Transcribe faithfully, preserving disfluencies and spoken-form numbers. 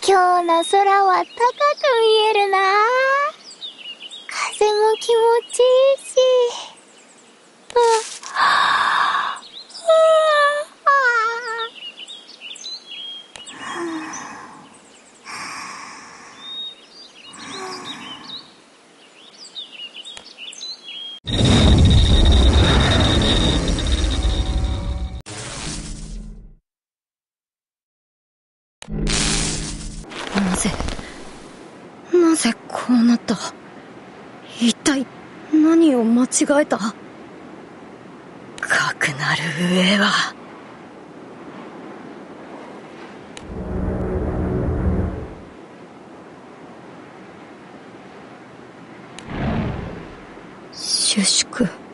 今日の空は高く見えるな。風も気持ちいいし。うはぁ、 なぜなぜこうなった。一体何を間違えた。かくなる上は収縮。